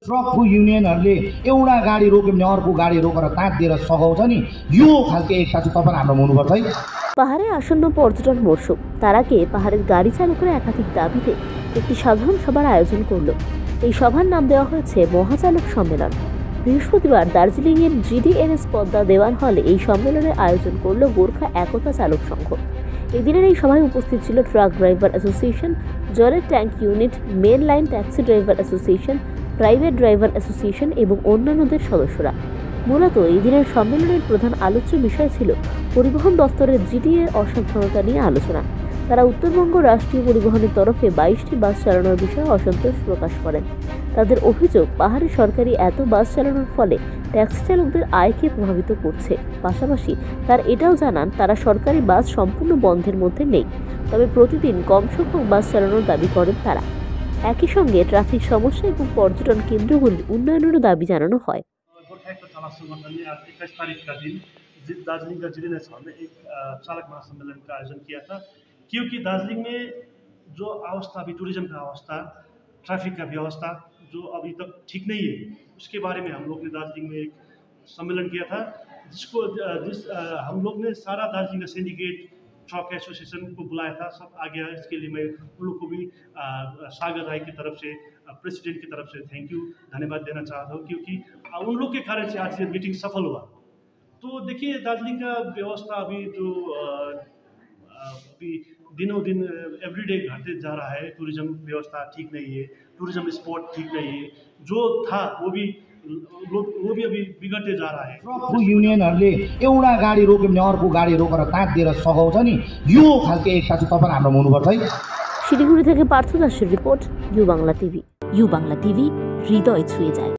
ट्रकको युनियनहरुले एउटा गाडी रोक्यो भने अर्को गाडी रोकेर तात दिएर सघाउँछ नि, यो खालको एकता चाहिँ तपाईहरु हाम्रो हुनुपर्छ है। পাহাড়ে আসন্ন পর্যটন মরশুম, তার আগে পাহাড়ের গাড়ি চালকের একাধিক দাবিতে একটি সাধারণ সভার আয়োজন করল। এই সভার নাম দেওয়া হয়েছে মহাচালক সম্মেলন। বৃহস্পতিবার দার্জিলিং এর এনএস পদ্মা দেওয়ান হলে এই সম্মেলনের আয়োজন করল গোর্খা একতা চালক সংঘ। এদিনের এই সভায় উপস্থিত ছিল ট্রাক ড্রাইভার অ্যাসোসিয়েশন, জলের tank unit, main line taxi driver association, private driver association এবং অন্যান্যদের সদস্যরা। মূলত এই দিনের সম্মেলনের প্রধান আলোচ্য বিষয় ছিল পরিবহন দফতরের জিডিএর অসাবধানতা নিয়ে আলোচনা। তারা উত্তরবঙ্গ রাষ্ট্রীয় পরিবহনের তরফে 22টি বাস চালানোর বিষয়ে অসন্তোষ প্রকাশ করেন। তাদের অভিযোগ, পাহাড়ে সরকারি এত বাস চালানোর ফলে ট্যাক্সি চালকদের আয়কে প্রভাবিত করছে। পাশাপাশি তার এটাও জানান, তারা সরকারি বাস সম্পূর্ণ বন্ধের মধ্যে নেই, তবে প্রতিদিন কম সংখ্যক বাস চালানোর দাবি করেন তারা। একই সঙ্গে ট্রাফিক সমস্যা এবং পর্যটন কেন্দ্রগুলির উন্নয়নেরও দাবি জানানো হয়। चालक संगठन ने आज 21 तारीख का दिन दार्जिलिंग का एनएस हॉल में एक चालक महासम्मेलन का आयोजन किया था, क्योंकि दार्जिलिंग में जो अवस्था अभी टूरिज्म का अवस्था, ट्रैफिक का व्यवस्था जो अभी तक ठीक नहीं है, उसके बारे में हम लोग ने दार्जिलिंग में एक सम्मेलन किया था, हम लोग ने सारा दार्जिलिंग का सिंडिकेट ट्रक एसोसिएशन को बुलाया था। सब आ गया। इसके लिए मैं उन लोग को भी सागर राय की तरफ से, प्रेसिडेंट की तरफ से थैंक यू, धन्यवाद देना चाहता हूँ, क्योंकि उन लोग के कारण से आज ये मीटिंग सफल हुआ। तो देखिए, दार्जिलिंग का व्यवस्था अभी जो अभी दिनों दिन एवरीडे घटते जा रहा है। टूरिज्म व्यवस्था ठीक नहीं है, टूरिज्म स्पॉट ठीक नहीं है, जो था वो भी अभी बिगड़ते जा रहा है। ट्रकको युनियनहरुले एउटा गाडी रोक्यो भने अर्को गाडी रोकेर तात दिएर सघाउँछ नि, यो खालको एकता चाहिँ तपाईहरु हाम्रो हुनुपर्छ है। শিলিগুড়ি থেকে পার্থ দাসের report, U Bangla TV. U Bangla TV, হৃদয় ছুঁয়ে যায়।